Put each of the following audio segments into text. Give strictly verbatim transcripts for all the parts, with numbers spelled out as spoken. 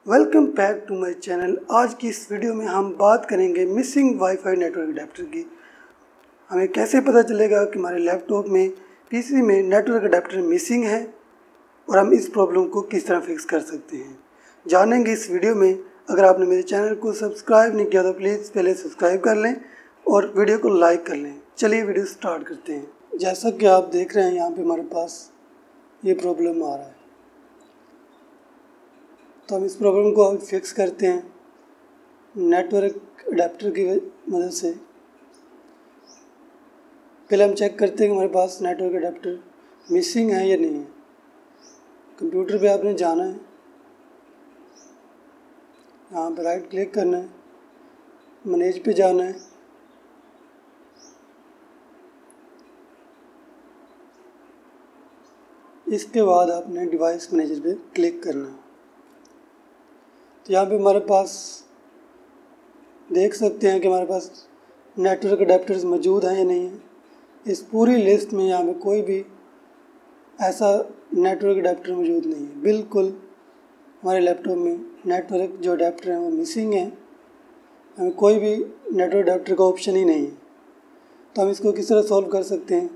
Welcome back to my channel. आज की इस वीडियो में हम बात करेंगे मिसिंग वाईफाई नेटवर्क अडेप्टर की। हमें कैसे पता चलेगा कि हमारे लैपटॉप में पीसी में नेटवर्क अडेप्टर मिसिंग है और हम इस प्रॉब्लम को किस तरह फिक्स कर सकते हैं, जानेंगे इस वीडियो में। अगर आपने मेरे चैनल को सब्सक्राइब नहीं किया तो प्लीज़ पहले सब्सक्राइब कर लें और वीडियो को लाइक कर लें। चलिए वीडियो स्टार्ट करते हैं। जैसा कि आप देख रहे हैं यहाँ पे हमारे पास ये प्रॉब्लम आ रहा है, तो हम इस प्रॉब्लम को अब फिक्स करते हैं नेटवर्क अडेप्टर की मदद से। पहले हम चेक करते हैं कि हमारे पास नेटवर्क अडेप्टर मिसिंग है या नहीं है। कंप्यूटर पे आपने जाना है, यहाँ पे राइट क्लिक करना है, मैनेज पे जाना है, इसके बाद आपने डिवाइस मैनेजर पे क्लिक करना है। तो यहाँ पे हमारे पास देख सकते हैं कि हमारे पास नेटवर्क अडेप्टर्स मौजूद हैं या नहीं है। इस पूरी लिस्ट में यहाँ पे कोई भी ऐसा नेटवर्क अडेप्टर मौजूद नहीं है। बिल्कुल हमारे लैपटॉप में नेटवर्क जो अडेप्टर हैं वो मिसिंग है, हमें कोई भी नेटवर्क अडेप्टर का ऑप्शन ही नहीं है। तो हम इसको किस तरह सॉल्व कर सकते हैं,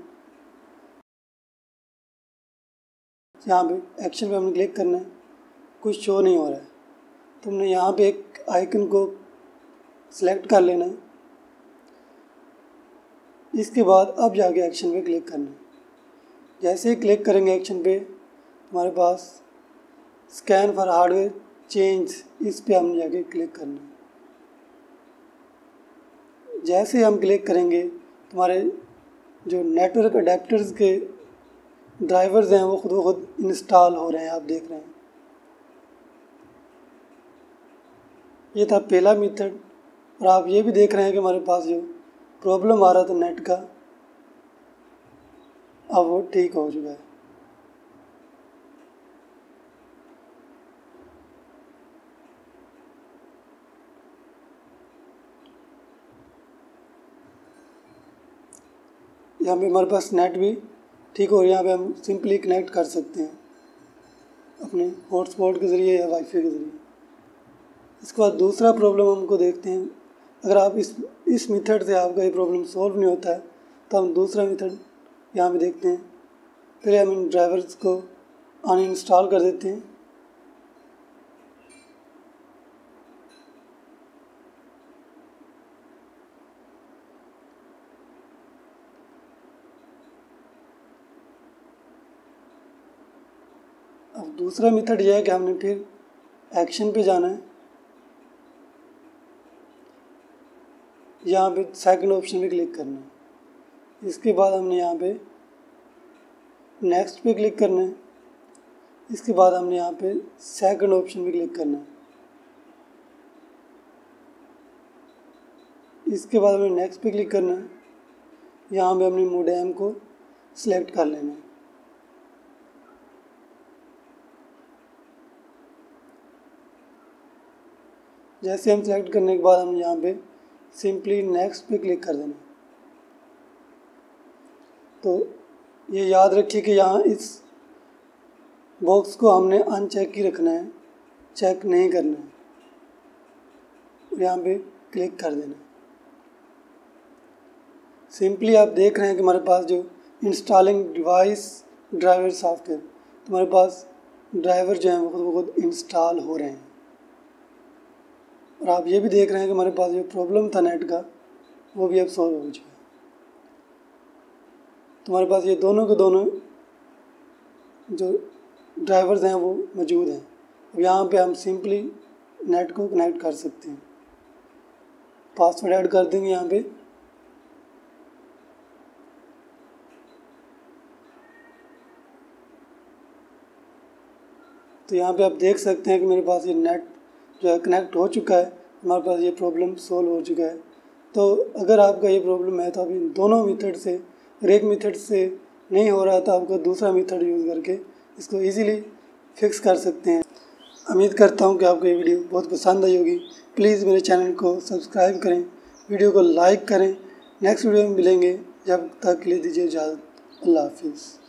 यहाँ पे एक्शन पे हमने क्लिक करना है, कुछ शो नहीं हो रहा है तो हमने यहाँ पे एक आइकन को सिलेक्ट कर लेना है। इसके बाद अब जाके एक्शन पे क्लिक करना है। जैसे ही क्लिक करेंगे एक्शन पे, हमारे पास स्कैन फॉर हार्डवेयर चेंज, इस पे हमने जाके क्लिक करना है। जैसे ही हम क्लिक करेंगे तो हमारे जो नेटवर्क अडेप्टर्स के ड्राइवर्स हैं वो खुद ब खुद इंस्टॉल हो रहे हैं, आप देख रहे हैं। ये था पहला मेथड, और आप ये भी देख रहे हैं कि हमारे पास जो प्रॉब्लम आ रहा था नेट का, अब वो ठीक हो चुका है। यहाँ पे हमारे पास नेट भी ठीक हो रही है। यहाँ पे हम सिंपली कनेक्ट कर सकते हैं अपने हॉटस्पॉट के ज़रिए या वाईफाई के ज़रिए। इसके बाद दूसरा प्रॉब्लम हमको देखते हैं। अगर आप इस इस मेथड से आपका ये प्रॉब्लम सॉल्व नहीं होता है तो हम दूसरा मेथड यहाँ पे देखते हैं। पहले हम इन ड्राइवर्स को अनइंस्टॉल कर देते हैं। अब दूसरा मेथड यह है कि हमने फिर एक्शन पे जाना है, यहाँ पे सेकंड ऑप्शन पे क्लिक करना है। इसके बाद हमने यहाँ पे नेक्स्ट पे क्लिक करना है। इसके बाद हमने यहाँ पे सेकंड ऑप्शन पे क्लिक करना है। इसके बाद हमें नेक्स्ट पे क्लिक करना है। यहाँ पे हमने मोडेम को सिलेक्ट कर लेना है। जैसे हम सेलेक्ट करने के बाद हम यहाँ पे सिंपली नेक्स्ट पे क्लिक कर देना। तो ये याद रखिए कि यहाँ इस बॉक्स को हमने अनचेक ही रखना है, चेक नहीं करना है। यहाँ पे क्लिक कर देना। सिंपली आप देख रहे हैं कि हमारे पास जो इंस्टॉलिंग डिवाइस ड्राइवर सॉफ्टवेयर, तो हमारे पास ड्राइवर जो हैं वो खुद ब खुद इंस्टॉल हो रहे हैं। और आप ये भी देख रहे हैं कि हमारे पास जो प्रॉब्लम था नेट का वो भी अब सॉल्व हो चुका है। तो हमारे पास ये दोनों के दोनों जो ड्राइवर्स हैं वो मौजूद हैं। अब यहाँ पे हम सिंपली नेट को कनेक्ट कर सकते हैं। पासवर्ड ऐड कर देंगे यहाँ पे। तो यहाँ पे आप देख सकते हैं कि मेरे पास ये नेट जो है कनेक्ट हो चुका है, हमारे पास ये प्रॉब्लम सोल्व हो चुका है। तो अगर आपका ये प्रॉब्लम है तो आप इन दोनों मेथड से, एक मेथड से नहीं हो रहा है तो आपको दूसरा मेथड यूज़ करके इसको इजीली फिक्स कर सकते हैं। उम्मीद करता हूँ कि आपको ये वीडियो बहुत पसंद आई होगी। प्लीज़ मेरे चैनल को सब्सक्राइब करें, वीडियो को लाइक करें। नेक्स्ट वीडियो में मिलेंगे, जब तक के लिए दीजिए इजाज़त। अल्लाह हाफिज़।